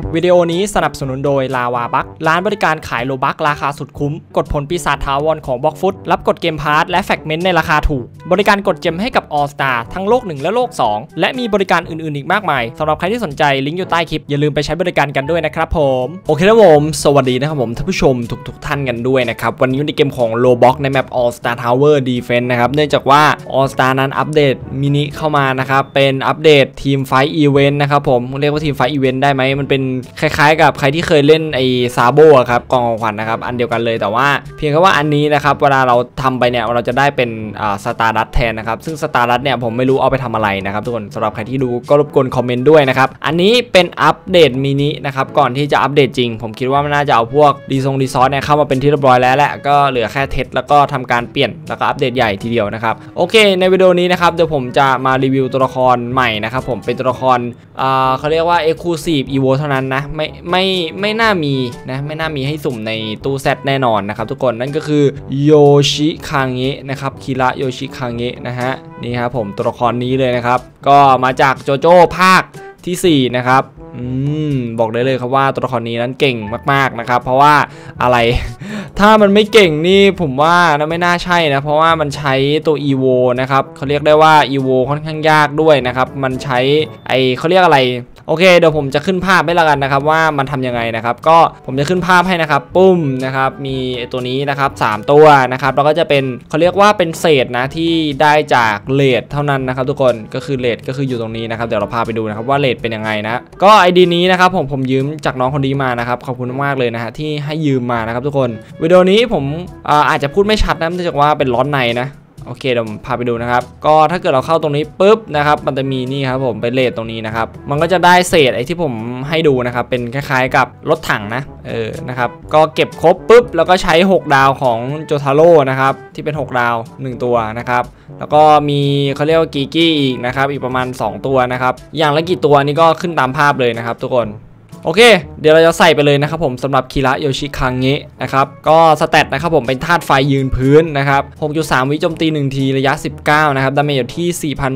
วิดีโอนี้สนับสนุนโดยลาวาบัคร้านบริการขายโลบัคราคาสุดคุ้มกดผลปีศาจถาวรของบล็อกฟุตรับกดเกมพาร์ทและแฟกเมนต์ในราคาถูกบริการกดเจมให้กับ All Star ทั้งโลก1และโลก2และมีบริการอื่นๆอีกมากมายสำหรับใครที่สนใจลิงก์อยู่ใต้คลิปอย่าลืมไปใช้บริการกันด้วยนะครับผมโอเคครับผมสวัสดีนะครับผมท่านผู้ชมทุกท่านกันด้วยนะครับวันนี้อยู่ในเกมของ Roblox ในแมป All Star Tower Defense นะครับเนื่องจากว่า All Star นั้นอัปเดตมินิเข้ามานะครับเป็นอัปเดตทีมไฟท์อีเวนต์นะครับผมเรียกว่าทีมไฟท์อีเวนต์ได้ไหมมันเป็นคล้ายๆกับใครที่เคยเล่นไอ้ซาโบครับกองของขวัญนะครับอันเดียวกันเลยแต่ว่าเพียงแค่ว่าอันนี้นะครับเวลาเราทำไปเนี่ยเราจะได้เป็นสตาร์ดัตแทนนะครับซึ่งสตาร์ดัตเนี่ยผมไม่รู้เอาไปทำอะไรนะครับทุกคนสำหรับใครที่ดูก็รบกวนคอมเมนต์ด้วยนะครับอันนี้เป็นอัปเดตมินินะครับก่อนที่จะอัปเดตจริงผมคิดว่ามันน่าจะเอาพวกรีซอสเนี่ยเข้ามาเป็นที่เรียบร้อยแล้วแหละก็เหลือแค่เทสแล้วก็ทำการเปลี่ยนแล้วก็อัปเดตใหญ่ทีเดียวนะครับโอเคในวิดีโอนี้นะครับเดี๋ยวผมจะมารีวิวตัวละครใหม่นะครับผมเป็นตัวละครเขาเรียกว่า Exclusive Evo เท่านั้นนะไม่น่ามีนะไม่น่ามีให้สุ่มในตู้เซตแน่นอนนะครับทุกคนนั่นก็คือโยชิคางเงะนะครับคิระโยชิคางเงะนะฮะนี่ครับผมตัวละครนี้เลยนะครับก็มาจากโจโจ้ภาคที่4นะครับบอกได้เลยครับว่าตัวละครนี้นั้นเก่งมากๆนะครับเพราะว่าอะไร ถ้ามันไม่เก่งนี่ผมว่านะไม่น่าใช่นะเพราะว่ามันใช้ตัว EVO นะครับเขาเรียกได้ว่า EVO ค่อนข้างยากด้วยนะครับมันใช้เขาเรียกอะไรโอเคเดี๋ยวผมจะขึ้นภาพให้ละกันนะครับว่ามันทำยังไงนะครับก็ผมจะขึ้นภาพให้นะครับปุ้มนะครับมีตัวนี้นะครับ3ตัวนะครับแล้วก็จะเป็นเขาเรียกว่าเป็นเศษนะที่ได้จากเรทเท่านั้นนะครับทุกคนก็คือเรทก็คืออยู่ตรงนี้นะครับเดี๋ยวเราพาไปดูนะครับว่าเรทเป็นยังไงนะก็ไอดีนี้นะครับผมยืมจากน้องคนนี้มานะครับขอบคุณมากเลยนะฮะที่ให้ยืมมานะครับทุกคนวิดีโอนี้ผมอาจจะพูดไม่ชัดนะเนื่องจากว่าเป็นร้อนในนะโอเคเดี๋ยวพาไปดูนะครับก็ถ้าเกิดเราเข้าตรงนี้ปุ๊บนะครับมันจะมีนี่ครับผมเป็นเรทตรงนี้นะครับมันก็จะได้เศษไอ้ที่ผมให้ดูนะครับเป็นคล้ายๆกับรถถังนะนะครับก็เก็บครบปุ๊บแล้วก็ใช้6ดาวของโจทาโร่นะครับที่เป็น6ดาว1ตัวนะครับแล้วก็มีเขาเรียกว่ากีกี้อีกนะครับอีกประมาณ2ตัวนะครับอย่างละกี่ตัวนี่ก็ขึ้นตามภาพเลยนะครับทุกคนโอเคเดี๋ยวเราจะใส่ไปเลยนะครับผมสำหรับคิระโยชิคังเงะนะครับก็สเตตนะครับผมเป็นธาตุไฟยืนพื้นนะครับ 6.3 วิโจมตี1ทีระยะ19นะครับดาเมจอยู่ที่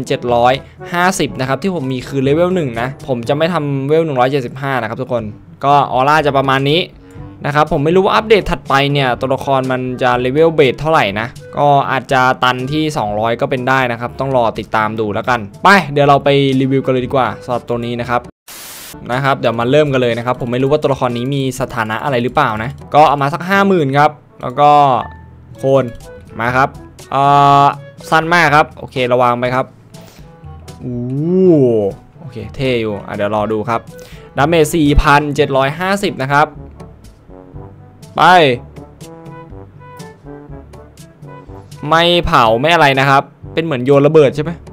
4,750 นะครับที่ผมมีคือเลเวล1นะผมจะไม่ทำเวล175นะครับทุกคนก็ออร่าจะประมาณนี้นะครับผมไม่รู้ว่าอัปเดตถัดไปเนี่ยตัวละครมันจะเลเวลเบสเท่าไหร่นะก็อาจจะตันที่200ก็เป็นได้นะครับต้องรอติดตามดูแล้วกันไปเดี๋ยวเราไปรีวิวกันเลยดีกว่าสำหรับตัวนี้นะครับเดี๋ยวมาเริ่มกันเลยนะครับผมไม่รู้ว่าตัวละครนี้มีสถานะอะไรหรือเปล่านะก็เอามาสัก 50,000 ครับแล้วก็โคนมาครับสั้นมากครับโอเคระวังไปครับโอเคเท่อยู่เดี๋ยวรอดูครับดาเมจ 4,750 นะครับไปไม่เผาไม่อะไรนะครับเป็นเหมือนโยนระเบิดใช่ไหม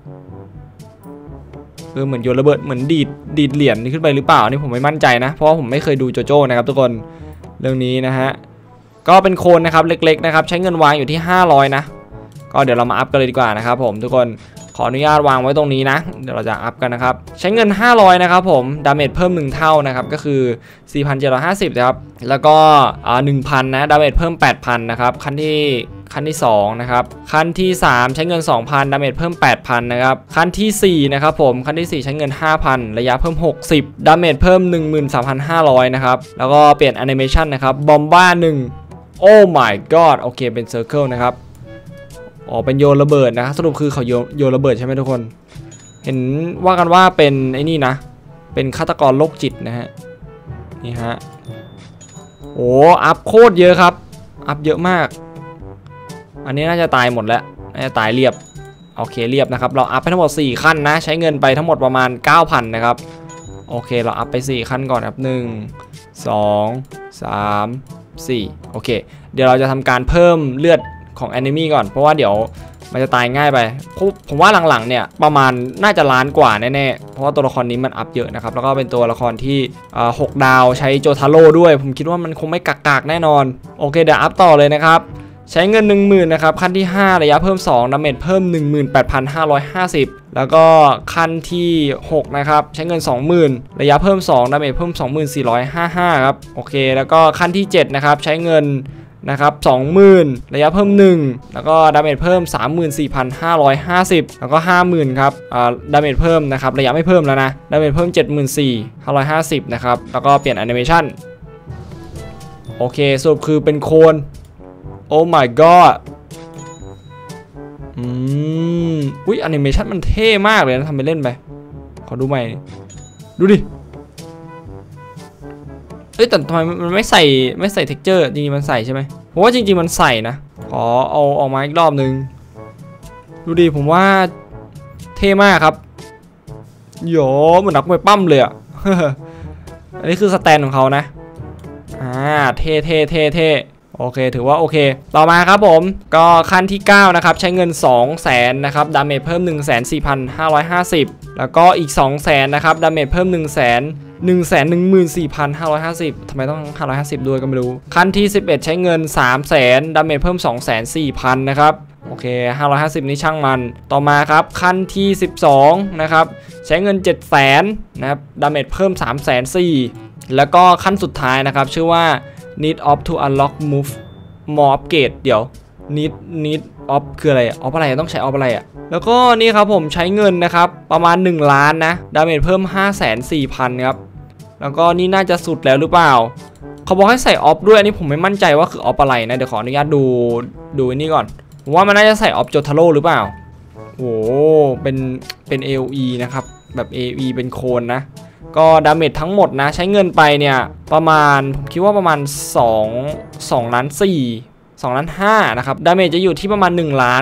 เหมือนโยนระเบิดเหมือนดีดเหรียญขึ้นไปหรือเปล่านี่ผมไม่มั่นใจนะเพราะว่าผมไม่เคยดูโจโจ้นะครับทุกคนเรื่องนี้นะฮะก็เป็นโคนนะครับเล็กๆนะครับใช้เงินวางอยู่ที่500นะก็เดี๋ยวเรามาอัพกันเลยดีกว่านะครับผมทุกคนขออนุญาตวางไว้ตรงนี้นะเดี๋ยวเราจะอัพกันนะครับใช้เงิน500นะครับผมดาเมจเพิ่ม1เท่านะครับก็คือ 4,750 นะครับแล้วก็1,000 นะดาเมจเพิ่ม 8,000 นะครับขั้นที่2นะครับขั้นที่3ใช้เงิน 2,000 ดาเมจเพิ่ม 8,000 นะครับขั้นที่4นะครับผมขั้นที่4ใช้เงิน 5,000 ระยะเพิ่ม60ดาเมจเพิ่ม 13,500 นะครับแล้วก็เปลี่ยนแอนิเมชันนะครับบอมบ้า1โอ้ my god โอเคเป็นเซอร์เคิลนะครับเป็นโยนระเบิดนะสรุปคือเขาโยนระเบิดใช่ไหมทุกคนเห็นว่ากันว่าเป็นไอ้นี่นะเป็นฆาตกรโรคจิตนะฮะนี่ฮะอัพโคตรเยอะครับอัพเยอะมากอันนี้น่าจะตายหมดแล้วน่าจะตายเรียบโอเคเรียบนะครับเราอัพไปทั้งหมด4ขั้นนะใช้เงินไปทั้งหมดประมาณ 9,000 นะครับโอเคเราอัพไป4ขั้นก่อนครับ1 2 3 4โอเคเดี๋ยวเราจะทำการเพิ่มเลือดของแอนิเมะก่อนเพราะว่าเดี๋ยวมันจะตายง่ายไปผมว่าหลังๆเนี่ยประมาณน่าจะล้านกว่าแน่ๆเพราะว่าตัวละครนี้มันอัพเยอะนะครับแล้วก็เป็นตัวละครที่6ดาวใช้โจทาโร่ด้วยผมคิดว่ามันคงไม่กักแน่นอนโอเคเดี๋ยวอัพต่อเลยนะครับใช้เงิน 10,000 นะครับขั้นที่5ระยะเพิ่ม2ดาเมจเพิ่ม 18,550 แล้วก็ขั้นที่6นะครับใช้เงิน 20,000 ระยะเพิ่ม2ดาเมจเพิ่ม 24,555 ครับโอเคแล้วก็ขั้นที่7นะครับใช้เงินนะครับ20,000ระยะเพิ่ม1แล้วก็ดาเมจเพิ่ม 34,550 แล้วก็ 50,000ครับดาเมจเพิ่มนะครับระยะไม่เพิ่มแล้วนะดาเมจเพิ่ม 74,550 นะครับแล้วก็เปลี่ยนแอนิเมชันโอเคสรุปคือเป็นโคนโอ้ my god อุ้ยแอนิเมชันมันเท่มากเลยนะทำไปเล่นไปขอดูใหม่ดูดิแต่ทำไมมันไม่ใส่เท็กเจอร์จริงๆมันใส่ใช่ไหมผมว่าจริงๆมันใส่นะขอเอาออกมาอีกรอบนึงดูดิผมว่าเท่มากครับโยเหมือนนักมวยปั้มเลยอ่ะ อันนี้คือสแตนของเขานะเท่โอเคถือว่าโอเคต่อมาครับผมก็ขั้นที่9นะครับใช้เงิน 200,000นะครับดาเมจเพิ่ม 14,550 แล้วก็อีก 200,000นะครับดาเมจเพิ่ม 114,550 ทำไมต้อง550ด้วยก็ไม่รู้ขั้นที่11ใช้เงิน 300,000ดาเมจเพิ่ม 24,000 นะครับโอเค550นี้ช่างมันต่อมาครับขั้นที่12นะครับใช้เงิน 700,000นะครับดาเมจเพิ่ม 340,000แล้วก็ขั้นสุดท้ายนะครับชื่อว่าneed of to unlock move more upgrade เดี๋ยว need of คืออะไรอะไรต้องใช้ of อะไรแล้วก็นี่ครับผมใช้เงินนะครับประมาณ1ล้านนะดาเมจเพิ่ม 540,000 ครับแล้วก็นี่น่าจะสุดแล้วหรือเปล่าเขาบอกให้ใส่ of ด้วยอันนี้ผมไม่มั่นใจว่าคือ of อะไรนะเดี๋ยวขออนุญาตดูนี่ก่อนผมว่ามันน่าจะใส่ of โจทาโร่หรือเปล่าโอ้เป็น AOE นะครับแบบ AOE เป็นโคนนะก็ดาเมจทั้งหมดนะใช้เงินไปเนี่ยประมาณผมคิดว่าประมาณ2ล้าน5นะครับดาเมจจะอยู่ที่ประมาณ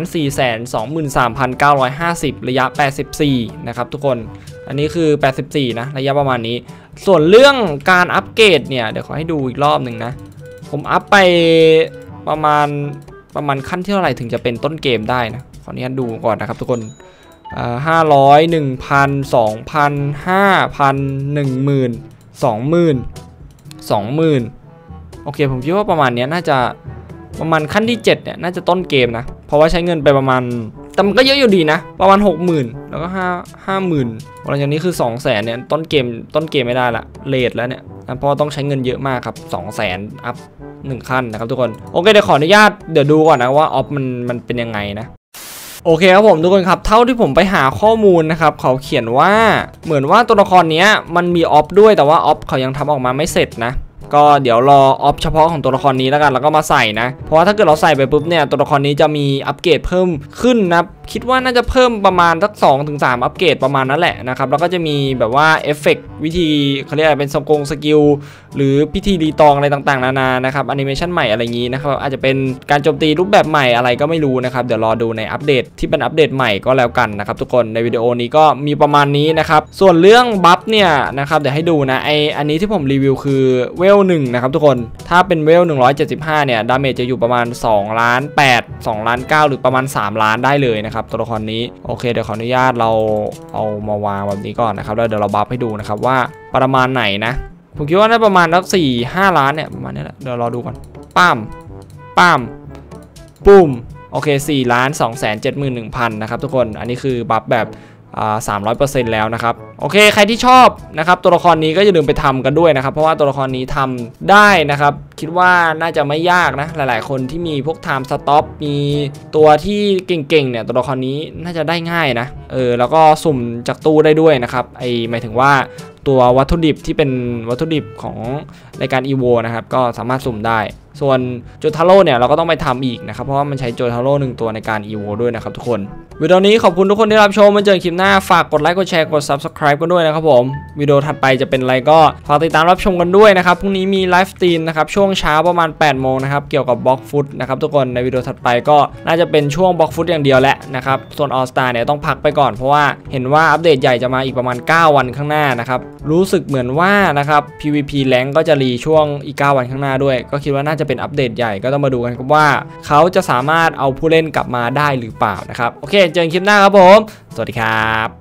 1,423,950 ระยะ84นะครับทุกคนอันนี้คือ84นะระยะประมาณนี้ส่วนเรื่องการอัปเกรดเนี่ยเดี๋ยวขอให้ดูอีกรอบหนึ่งนะผมอัพไปประมาณขั้นที่เท่าไหร่ถึงจะเป็นต้นเกมได้นะขออนุญาตดูก่อนนะครับทุกคน500 1,000 2,000 5,000 10,000 20,000 20,000โอเคผมคิดว่าประมาณนี้น่าจะประมาณขั้นที่7เนี่ยน่าจะต้นเกมนะเพราะว่าใช้เงินไปประมาณแต่มันก็เยอะอยู่ดีนะประมาณ 60,000 แล้วก็50,000หลังจากนี้คือ200,000เนี่ยต้นเกมไม่ได้ละเลทแล้วเนี่ยเพราะต้องใช้เงินเยอะมากครับ200,000อัพ1ขั้นนะครับทุกคนโอเคเดี๋ยวขออนุญาตเดี๋ยวดูก่อนนะว่าออฟมันเป็นยังไงนะโอเคครับผมทุกคนครับเท่าที่ผมไปหาข้อมูลนะครับเขาเขียนว่าเหมือนว่าตัวละครนี้มันมีออฟด้วยแต่ว่าออฟเขายังทำออกมาไม่เสร็จนะก็เดี๋ยวรอออฟเฉพาะของตัวละครนี้แล้วกันแล้วก็มาใส่นะเพราะว่าถ้าเกิดเราใส่ไปปุ๊บเนี่ยตัวละครนี้จะมีอัปเกรดเพิ่มขึ้นนะคิดว่าน่าจะเพิ่มประมาณสัก 2-3 อัปเกรดประมาณนั้นแหละนะครับแล้วก็จะมีแบบว่าเอฟเฟกต์วิธีเขาเรียกอะไรเป็นสกิลหรือพิธีรีตองอะไรต่างๆนานานะครับแอนิเมชันใหม่อะไรอย่างนี้นะครับอาจจะเป็นการโจมตีรูปแบบใหม่อะไรก็ไม่รู้นะครับเดี๋ยวรอดูในอัปเดตที่เป็นอัปเดตใหม่ก็แล้วกันนะครับทุกคนในวิดีโอนี้ก็มีประมาณนี้นะครับส่วนเรื่องบัฟเนี่ยนะครับเดี๋ยวให้ดูนะอันนี้ที่ผมรีวิวคือเวล1นะครับทุกคนถ้าเป็นเวล175เนี่ยดาเมจจะอยู่ประมาณ2ล้าน8 2ล้าน9หรือประมาณ3ล้านได้เลยนะครับตัวละครนี้โอเคเดี๋ยวขออนุญาตเราเอามาวางแบบนี้ก่อนนะครับแล้วเดี๋ยวเราบัฟให้ดูนะครับว่าประมาณไหนนะผมคิดว่าน่าประมาณสัก4-5 ล้านเนี่ยประมาณนี้แหละเดี๋ยวรอดูก่อนปั้มปุ้มโอเค4,271,000นะครับทุกคนอันนี้คือบัฟแบบ300% แล้วนะครับโอเคใครที่ชอบนะครับตัวละครนี้ก็อย่าลืมไปทำกันด้วยนะครับเพราะว่าตัวละครนี้ทำได้นะครับคิดว่าน่าจะไม่ยากนะหลายๆคนที่มีพวก time stop มีตัวที่เก่งๆเนี่ยตัวละครนี้น่าจะได้ง่ายนะแล้วก็สุ่มจากตู้ได้ด้วยนะครับหมายถึงว่าตัววัตถุดิบที่เป็นวัตถุดิบของรายการ EVO นะครับก็สามารถสุ่มได้ส่วนโจทาโร่เนี่ยเราก็ต้องไปทำอีกนะครับเพราะว่ามันใช้โจทาโร่1ตัวในการ EVO ด้วยนะครับทุกคนวิดีโอนี้ขอบคุณทุกคนที่รับชมมาเจอคลิปหน้าฝากกดไลค์กดแชร์กด Subscribe กันด้วยนะครับผมวิดีโอถัดไปจะเป็นอะไรก็ฝากติดตามรับชมกันด้วยนะครับพรุ่งนี้มีไลฟ์สตรีมนะครับช่วงเช้าประมาณ 8 โมงนะครับเกี่ยวกับบล็อกฟุตนะครับทุกคนในวิดีโอถัดไปก็น่าจะเป็นช่วงบล็อกฟุตอย่างเดียวแหละนะครับส่วน All Star เนี่ยต้องพักไปก่อนเพราะว่าเห็นว่าอัปเดตใหญ่จะมาอีกประมาณ9 วันข้างหน้านะครับรู้สึกเหมือนว่านะครับ PVP แรงก็จะรีช่วงอีก9 วันข้างหน้าด้วยก็คิดว่าน่าจะเป็นอัปเดตใหญ่ก็ต้องมาดูกันครับว่าเขาจะสามารถเอาผู้เล่นกลับมาได้หรือเปล่านะครับโอเคเจอกันคลิปหน้าครับผมสวัสดีครับ